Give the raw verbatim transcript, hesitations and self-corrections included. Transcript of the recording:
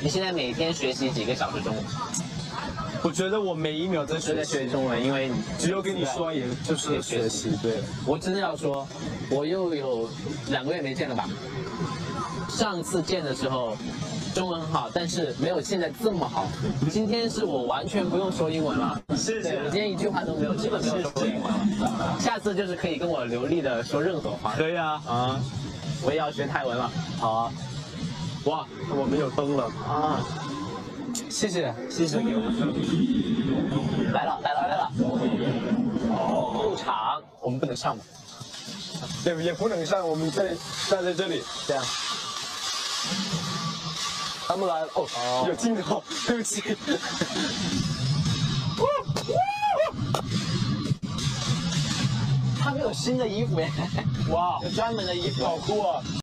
你现在每天学习几个小时中文？ 我觉得我每一秒在都在学学中文，因为只有跟你说，也就是学习。对， 我真的要说，我又有两个月没见了吧？上次见的时候，中文很好，但是没有现在这么好。今天是我完全不用说英文了， 谢谢。 我今天一句话都没有，基本没有说过英文了。下次就是可以跟我流利的说任何话。 可以啊， 啊，我也要学泰文了。 好啊。哇，我们有灯了啊！ 谢谢，谢谢给我。 来了，来了，来了！入场，我们不能上吗？ 也也不能上，我们在站在这里， 这样。 他们来了，哦，哦有镜头，对不起。 他们有新的衣服耶！哇，有专门的衣服， 好酷啊！